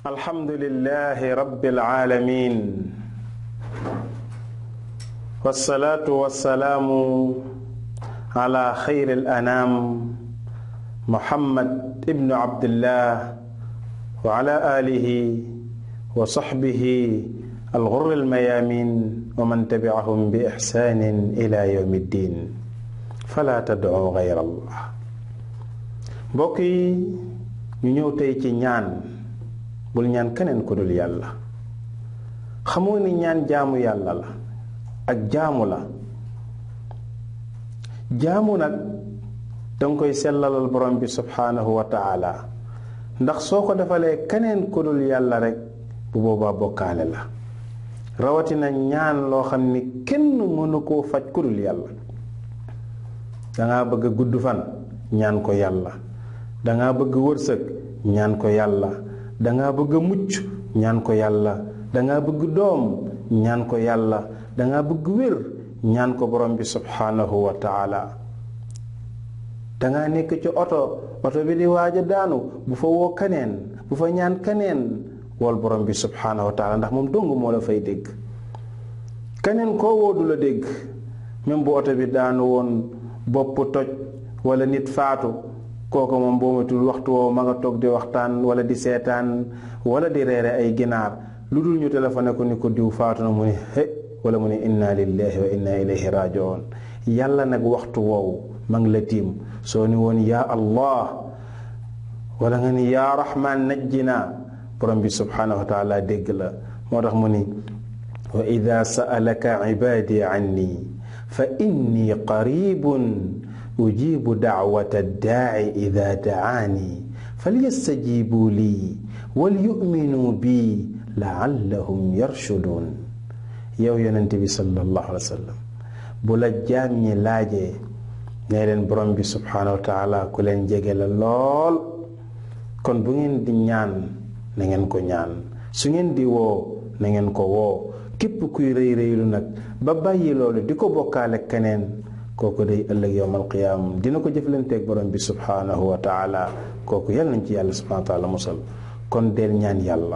الحمد لله رب العالمين والصلاة والسلام على خير الأنام محمد ابن عبد الله وعلى آله وصحبه الغر الميامين ومن تبعهم بإحسان إلى يوم الدين فلا تدعوا غير الله. بوكي ñu ñëw tey ci ñaan. bul ñaan keneen ku dul yàlla. xamoo ni ñaan jaamu yàlla la ak jaamu la. jaamu nag danga koy sellalal borom bi subhaanahu wa taala ndax soo ko defalee keneen ku dul yàlla rek bu boobaa bokkaale la. rawatina ñaan loo xam ni kenn mënu koo faj ku dul yàlla. dangaa bëgg gudd fan ñaan ko yàlla. dangaa bëgg wërsëg ñaan ko yàlla. dangaa bëgg mucc ñaan ko yàlla. dangaa bëgg doom ñaan ko yàlla. dangaa bëgg wér ñaan ko borom bi subhaanahu wa taala. dangaa nekk ci oto bi di waaj a daanu bu fa woo kaneen bu fa ñaan kaneen wool borom bi subhaanahu wa taala ndax moom dong moo la fay dégg. kaneen koo woo du la dégg. même bu oto bi daanu woon bopp toj wala nit faatu kooku moom boo matul waxtu woo ma nga toog di waxtaan wala di seetaan wala di reere ay ginaar lu dul ñu téléphoné ko ni ko diw faatu na mu ni wala mu ni inna lillahi wa inna ilayhi rajiun. yàlla nag waxtu woowu ma ngi la tiim soo ni woon yaa allah wala nga ni yaa rahman najjina borom bi subhanahu wa taala dégg la. moo tax mu ni wa ida sa'alaka ibadi anni fa inni qaribun ujibu da'wata ad-da'i idha da'ani falyastajibu li walyu'minu bi la'allahum yarshudun. yow yonent bi sallallahu alayhi wa sallam bu la jaam ñi laajee nee leen borom bi subhanahu wa ta'ala ku leen jege la lool. kon bu ngeen di ñaan na ngeen ko ñaan su ngeen di woo na ngeen ko woo. képp kuy rëy rëylu nag ba bàyyi loolu di ko bokkaale keneen kooku day ëllëg yowmal qiyaam dina ko jëflanteeg borom bi subhaanahu wa taala. kooku yal nañ ci yàlla subhaanahu wa taala musal. kon del ñaan yàlla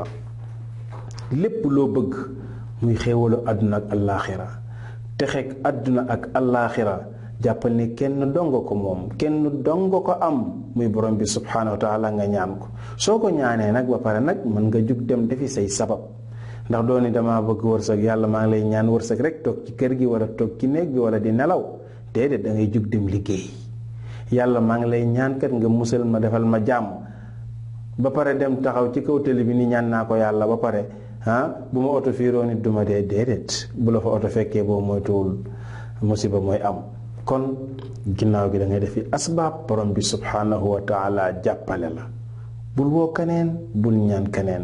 lépp loo bëgg muy xéewalu àdduna ak allaaxira texeeg àdduna ak allaaxira jàppal ni kenn dongo ko moom kenn dongo ko am muy borom bi subhaanahu wa taala nga ñaan ko. soo ko ñaanee nag ba pare nag mën nga jug dem defi say sabab ndax dooni dama bëgg wërsëg yàlla maa ngi lay ñaan wërsëg rek toog ci kër gi wala toog ci néeg bi wala di nelaw déedéet da ngay jug dem liggéey. yàlla maa ngi lay ñaan kat nga musal ma defal ma jàmm ba pare dem taxaw ci kaw télé bi ni ñaan naa ko yàlla ba pare bu ma oto fiiroo nit duma dee déedéet bu la fa oto fekkee boo moytuwul musiba mooy am. kon ginnaaw gi da ngay defi asbaab borom bi subhaanahu wa taala jàppale la. bul woo keneen bul ñaan keneen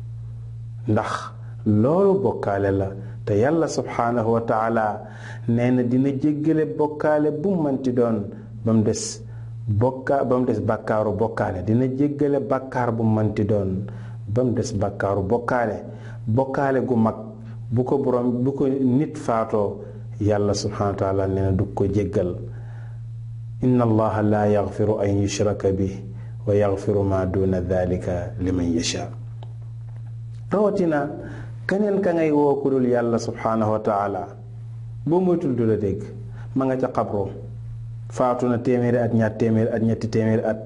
ndax loolu bokkaale la te yàlla subhaanahu wa taala nee na dina jéggale bokkaale bu manti doon ba mu des bàkkaaru bokkaale. dina jéggale bàkkaar bu manti doon ba mu des bàkkaaru bokkaale gu mag bu ko nit faatoo yàlla subhaanahu wa taala nee na du ko jéggal. inna allaha la yaghfiru an yushraka bi wa yaghfiru ma duna dhalika liman yasha. rawatina keneen ka ngay woo ku dul yàlla subhaanahu wa taala boo moytul du la dégg. ma nga ca xabro faatu na téeméeri at ñaar téeméeri at ñetti téeméeri at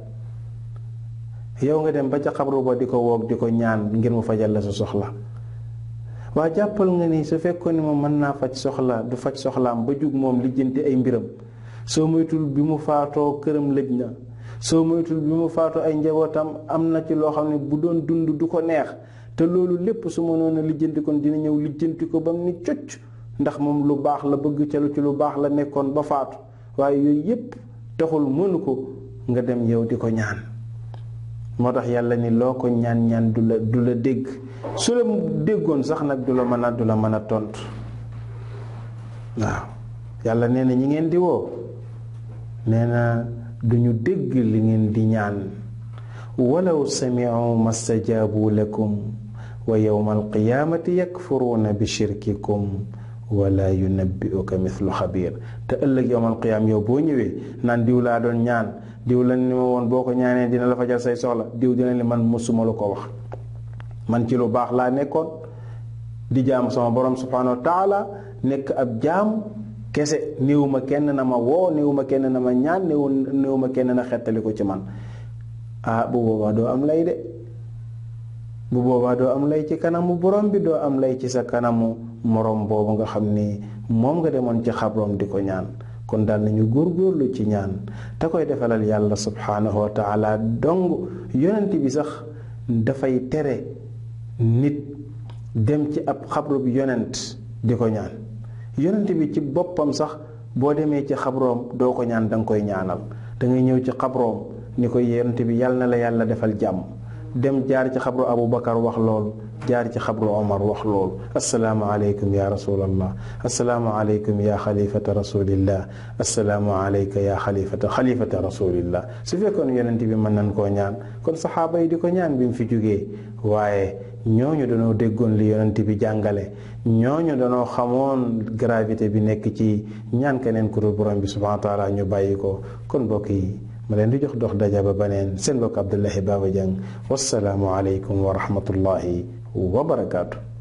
yow nga dem ba ca xabro ba di ko woog di ko ñaan ngir mu fajal la sa soxla. waa jàppal nga ni su fekkoon ni moom mën naa faj soxla du faj soxlaam ba jug moom lijjanti ay mbiram. soo moytul bi mu faatoo këram lëj na. soo moytul bi mu faatoo ay njabootam am na ci loo xam ne bu doon dund du ko neex. te loolu lépp su mënoon a lijjanti kon dina ñëw lijjanti ko ba mu ni cocc ndax moom lu baax la bëgg ca lu ci lu baax la nekkoon ba faatu waaye yooyu yépp taxul mënu ko nga dem yow di ko ñaan. moo tax yàlla ni loo ko ñaan du la dégg su la déggoon sax nag du la mën a tontu. waaw yàlla nee na ñi ngeen di woo nee na duñu dégg li ngeen di ñaan. walaw sami'u mastajaabu lakum wa yawma alqiyaamati yakfuruuna bi shirkikum wala yunabbi'uka mithlu xabiir. te ëllëg yawmal qiyaam yow boo ñëwee naan diw laa doon ñaan diw la ni ma woon boo ko ñaanee dina la fajal say soxla diw dina li man musuma la ko wax man ci lu baax laa nekkoon di jaamu sama borom subhanahu wa taala nekk ab jaam kese, néewuma kenn na ma woo, néewuma kenn na ma ñaan, néewuma kenn na xettali ko ci man. Bu boobaa doo am lay de, bu boobaa doo am lay ci kanamu borom bi, doo am lay ci sa kanamu morom boobu nga xam ni moom nga demoon ci xabroom di ko ñaan. kon daal nañu góorgóorlu ci ñaan te koy defalal yàlla subhanahu wa taala dong. yonent bi sax dafay tere nit dem ci ab xabru bi yonent di ko ñaan. yonent bi ci boppam sax boo demee ci xabroom doo ko ñaan, danga koy ñaanal. da ngay ñëw ci xabroom ni ko yonent bi yàlla na la yàlla defal jàmm, dem jaar ci xabru Abu Bakar wax loolu, jaar ci xabru Omar wax loolu. assalaamu aleykum ya rasulallah, assalaamu aleykum ya xalifata rasulillah, assalaamu aleyka ya xalifata rasulillah. su fekkoon yonent bi mën nañ koo ñaan kon saxaaba yi di ko ñaan bi mu fi jógee. waaye ñooñu dañoo déggoon li yonent bi jàngale, ñooñu dañoo xamoon gravité bi nekk ci ñaan keneen ku dul borom bi subhanahu wa taala, ñu bàyyi ko. kon mbokk yi ma leen di jox dox daja ba baneen, seen mbokk Abdullahi Baba Dieng, wassalaamu aleykum wa rahmatullahi wa barakaatu.